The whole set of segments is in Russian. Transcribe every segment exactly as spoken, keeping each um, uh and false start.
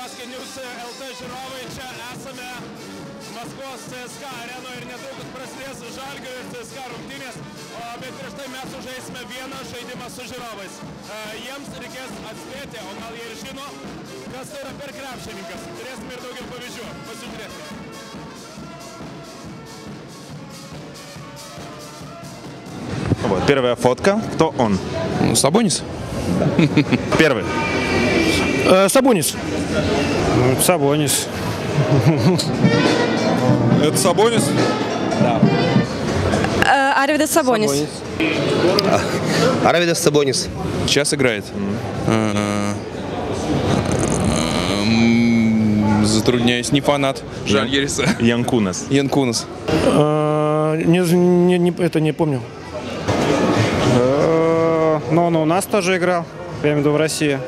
Basket News L T žiūrovai, čia esame Maskvos C S K A arenoje ir netrukus prasidės Žalgirio ir C S K A rungtynės, bet prieš tai mes sužaisime vieną žaidimą su žiūrovais. Jiems reikės atspėti, o gal jie ir žino, kas tai yra per krepšininkas. Turėsime ir daugiau pavyzdžių. Pasižiūrėsime. Вот, первая фотка. Кто он? Сабонис. Первый. Э, Сабонис. Ну, Сабонис. Это Сабонис? Да. Арвидас Сабонис. Арвидас Сабонис. Сейчас играет. Затрудняюсь, не фанат Жальгириса. Янкунас. Янкунас. Э, не, не, не, это не помню. Но он у нас тоже играл. Я имею в виду в России.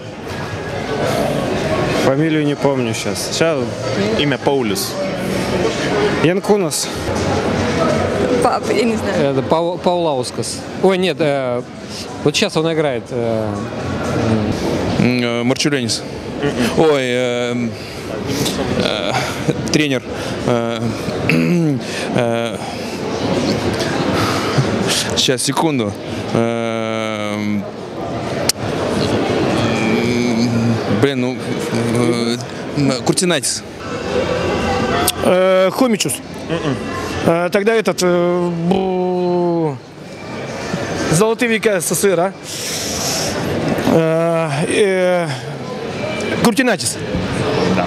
Фамилию не помню сейчас. Сейчас. Имя Паулюс. Янкунас. Пап, я не знаю. Это Пау, Паулаускас. Ой, нет, э, вот сейчас он играет. Э, э, Марчулянис. Ой, э, э, тренер. Э, э, сейчас, секунду. Э, блин, ну... Э, Куртинайтис. Э, Хомичус. Э, тогда этот... Э, бу... Золотые века СССР, а? Э, э, Куртинайтис. Да.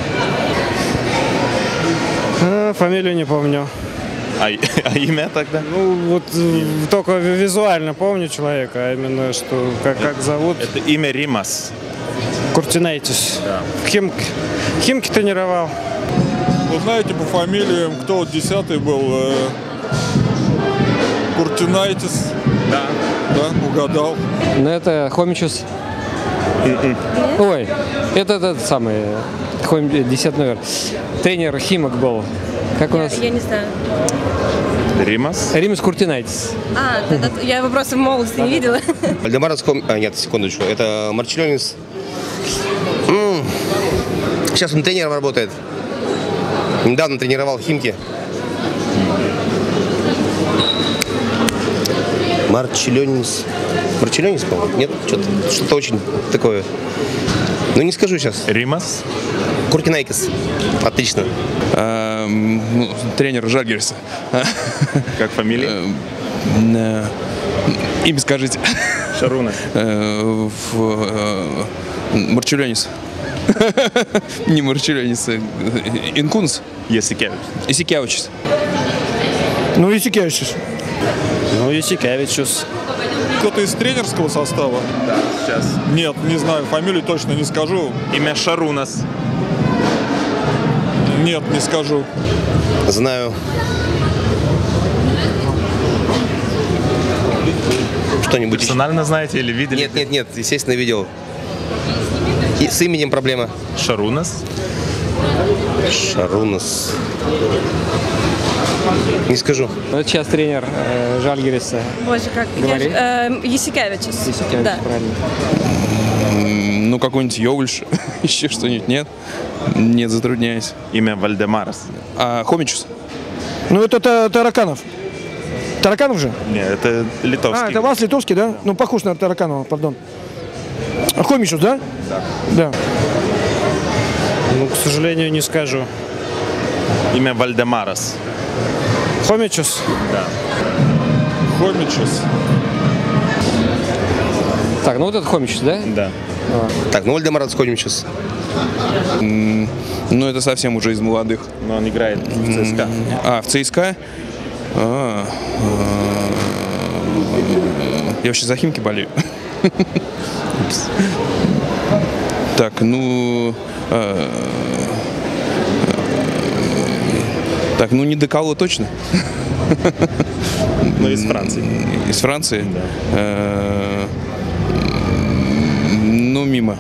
А, фамилию не помню. А, а имя тогда? Ну, вот только визуально помню человека, а именно, что как, как зовут. Это имя Римас. Куртинайтис. Да. Химки. Химки тренировал. Вы знаете по фамилиям, кто вот десятый был? Э, Куртинайтис. Да. Да, угадал. ну, это Хомичус. Ой, это этот самый, Хом, десятый номер. Тренер Химок был. Как у нас? Я, я не знаю. Римас? Римас Куртинайтис. А, да, да, я его просто в молодости не видела. Вальдемарас Хом... А, нет, секундочку. Это Марчулянис. М-м. Сейчас он тренером работает. Недавно тренировал Химки. Марчулянис. Марчулянис, по-моему? Нет? Что-то, что-то очень такое. Ну, не скажу сейчас. Римас? Куртинайтис. Отлично. Э, ну, тренер Жальгириса. Как фамилия? Э, имя скажите. Шарунас. Э, э, Марчулянис. Не Марчулянис. Инкунс. Ясикевич. Исикявичис. Ну, Исикевичус. Ну, Исикевичус. Кто-то из тренерского состава? Да, сейчас. Нет, не знаю, фамилию точно не скажу. Имя Шарунас. Нет, не скажу. Знаю. Что-нибудь еще? Персонально знаете или видели? Нет, нет, нет, естественно, видел. И с именем проблема. Шарунас. Шарунас. Не скажу. Вот сейчас тренер э, Жальгириса. Боже, как... Говори. Я, э, Ясикевичус. Исикявичус, Да. правильно. Ну, какой-нибудь Йовльш. Еще что-нибудь, нет? Нет, затрудняюсь. Имя Вальдемарас. А Хомичус? Ну, это та- Тараканов. Тараканов же? Нет, это литовский. А, это вас литовский, да? Ну, похож на Тараканова, пардон. А Хомичус, да? Да. Да. Ну, к сожалению, не скажу. Имя Вальдемарас. Хомичус. Да. Хомичус. Так, ну вот это Хомичус, да? Да. Так, ну Вальдемарас сходим сейчас. М, Ну, это совсем уже из молодых. Но он играет в ЦСКА. А, в ЦСКА? А, а, Я вообще за Химки болею. Так, ну... а, Так, ну не Декало точно. Ну, из Франции. Из Франции? Э, Ну, мимо.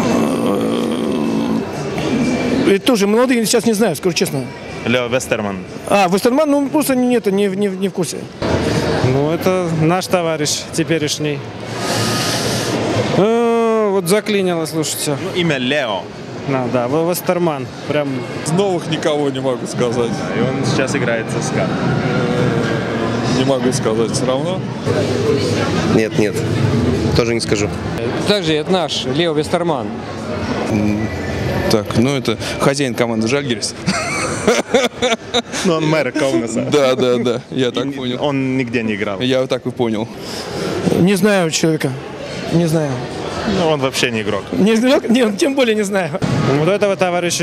И тоже молодые, сейчас не знаю, скажу честно. Лео Вестерман. А, Вестерман, ну, просто нет, не, не, не в курсе. Ну, это наш товарищ теперешний. Э, вот заклинило, слушайте. Ну, имя Лео. Да, да, В- Вестерман. Прям Из новых никого не могу сказать. И он сейчас играет в ЦСКА. Не могу сказать все равно. Нет, нет, тоже не скажу. Также это наш Лео Вестерман. Так, ну это хозяин команды Жальгирис. Ну, он мэр Каунаса. Да, да, да, я так понял. Он нигде не играл. Я вот так и понял. Не знаю человека. Не знаю. Ну, он вообще не игрок. Не знаю, нет, тем более не знаю. вот этого товарища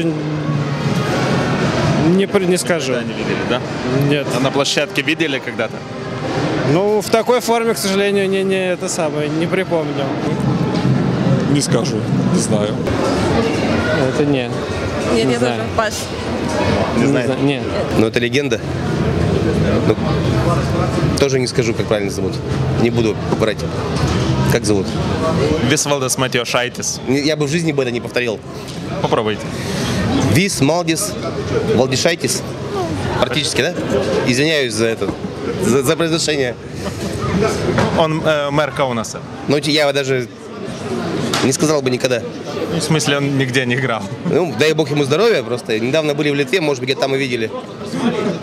не, при- не скажу. Да, не видели, да? Нет. А на площадке видели когда-то? Ну, в такой форме, к сожалению, не, не это самое, не припомню. Не скажу, не знаю. Это не. Нет, Не я знаю. тоже. Пас. Не Не знаете? знаю, нет. Но это легенда. Ну, тоже не скажу, как правильно зовут. Не буду брать. Как зовут? Висвалдес Матиошайтис. Не- Я бы в жизни бы это не повторил. Попробуйте. Вис, Малдис, Валдишайтис. Практически, да? Извиняюсь за это, за, за произношение. Он э, мэр Каунаса. Но я его даже не сказал бы никогда. В смысле, он нигде не играл. Ну, дай бог ему здоровья просто. Недавно были в Литве, может быть, где-то там и видели.